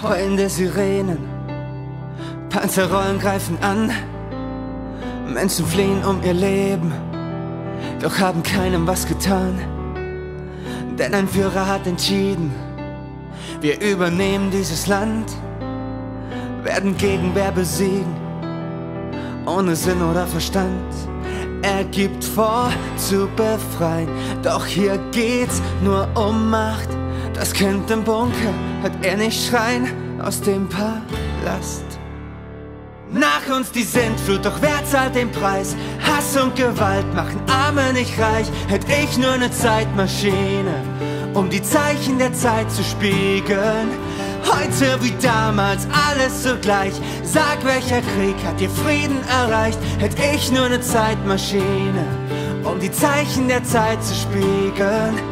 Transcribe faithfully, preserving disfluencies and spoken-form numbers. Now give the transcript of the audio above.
Heulende Sirenen, Panzerrollen greifen an. Menschen fliehen um ihr Leben, doch haben keinem was getan. Denn ein Führer hat entschieden, wir übernehmen dieses Land, werden Gegenwehr besiegen, ohne Sinn oder Verstand. Er gibt vor zu befreien, doch hier geht's nur um Macht. Das Kind im Bunker hört er nicht schreien aus dem Palast. Nach uns die Sintflut, doch wer zahlt den Preis? Hass und Gewalt machen Arme nicht reich. Hätt ich nur eine Zeitmaschine, um die Zeichen der Zeit zu spiegeln. Heute wie damals, alles zugleich. Sag, welcher Krieg hat dir Frieden erreicht? Hätt ich nur eine Zeitmaschine, um die Zeichen der Zeit zu spiegeln.